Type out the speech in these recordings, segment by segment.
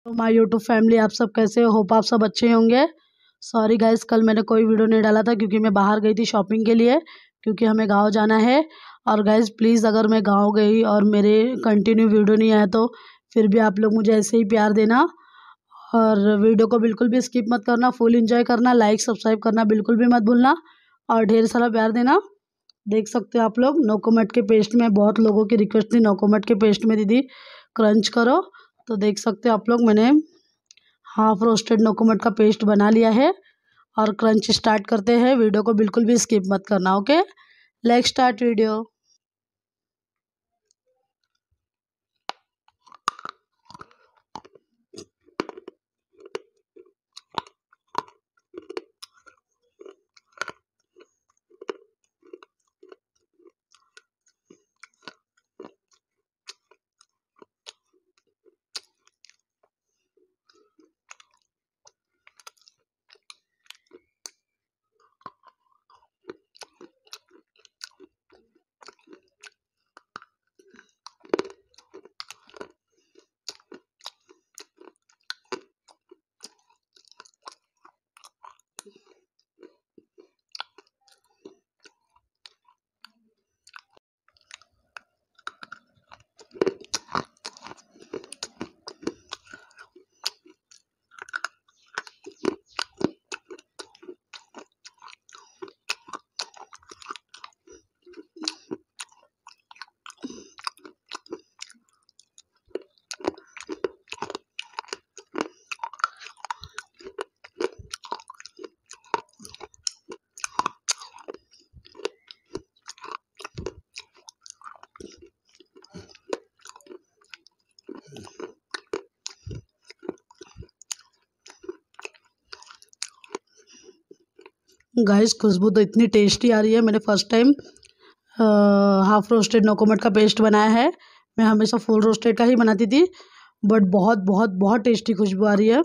तो my YouTube family, आप सब कैसे हो? होप आप सब अच्छे होंगे। सॉरी गाइस, कल मैंने कोई वीडियो नहीं डाला था क्योंकि मैं बाहर गई थी शॉपिंग के लिए, क्योंकि हमें गांव जाना है। और गाइस प्लीज़, अगर मैं गांव गई और मेरे कंटिन्यू वीडियो नहीं आया तो फिर भी आप लोग मुझे ऐसे ही प्यार देना और वीडियो को बिल्कुल भी स्किप मत करना, फुल एंजॉय करना, लाइक सब्सक्राइब करना बिल्कुल भी मत भूलना और ढेर सारा प्यार देना। देख सकते हो आप लोग, नोकोमेट के पेस्ट में बहुत लोगों की रिक्वेस्ट थी, नोकोमेट के पेस्ट में दीदी क्रंच करो। तो देख सकते हो आप लोग, मैंने हाफ रोस्टेड नोकोमेट का पेस्ट बना लिया है और क्रंच स्टार्ट करते हैं। वीडियो को बिल्कुल भी स्किप मत करना। Okay, let's start video. Guys खुशबू तो इतनी टेस्टी आ रही है। मैंने फर्स्ट टाइम हाफ रोस्टेड नोकोमेट का पेस्ट बनाया है। मैं हमेशा फुल रोस्टेड का ही बनाती थी, बट बहुत बहुत बहुत टेस्टी खुशबू आ रही है।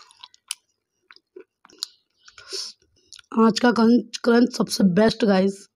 आज का क्रंच क्रंच सबसे बेस्ट गाइस।